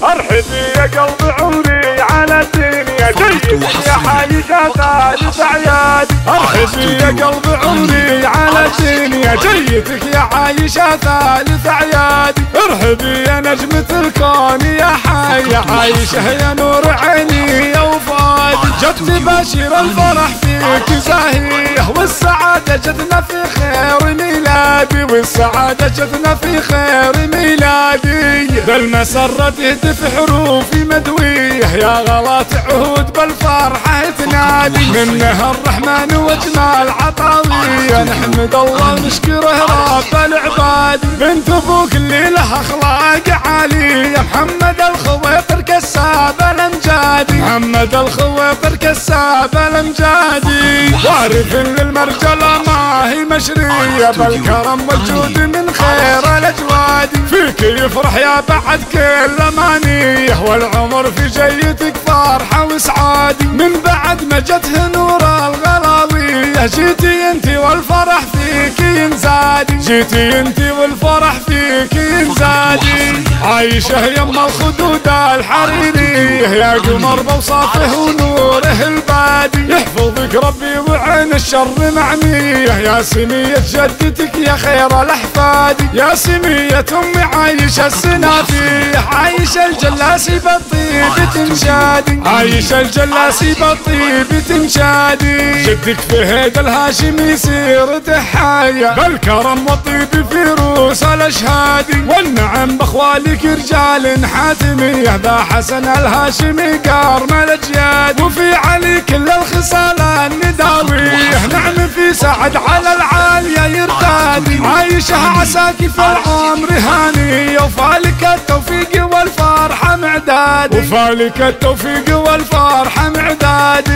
ارحبي يا قلب عمري على الدنيا جيتك يا حايشة ثالث اعيادي. ارحبي يا قلب عمري على الدنيا جيتك يا عايشة ثالث اعيادي. ارحبي يا نجمة الكون يا حي عايشة يا نور عيني يا وفادي. جت تباشر الفرح فيك زاهية والسعادة جتنا في خير ميلادي. والسعادة جتنا في خير ميلادي. بالمسرة تهتف حروفي مدوية يا غلا تعود بالفرحة تنادي. منها الرحمن وجمال عطاوية نحمد الله ونشكره رب العباد. بنت ابوك اللي لها اخلاق عالية محمد الخويطر كساب الامجادي. محمد الخويطر كساب الامجادي. وارث للمرجلة ما هي مشرية بالكرم والجود من خير الاجواد. فيك يفرح يا بعد كل امانيه والعمر في جيتك فرحة وسعادي. من بعد ما جته نور الغلاوية جيتي انتي والفرح فيك ينزادي. جيتي انتي والفرح فيك ينزادي. عايشة يما الخدود الحريرية يا قمر بوصافه ونوره البادي. يحفظك ربي وعين الشر معمية يا سمية جدتك يا خير الاحفاد. يا سمية امي عايشة السنافية عايشة الجلاسي بالطيب تنشادي. عايشة الجلاسي بالطيب تنشادي. جدك فهد الهاشمي يصير تحايا بالكرم والطيب في روس الاشهادي. والنعم باخوالك رجال حاتمية ذا حسن الهاشمي كرم الاجياد. وفي علي كل الخصال النداوية نعم في سعد على العالية يرتادي. عايشة عساكي في العمر هانية وفالك التوفيق والفرحة معدادي. وفالك التوفيق والفرحة معدادي.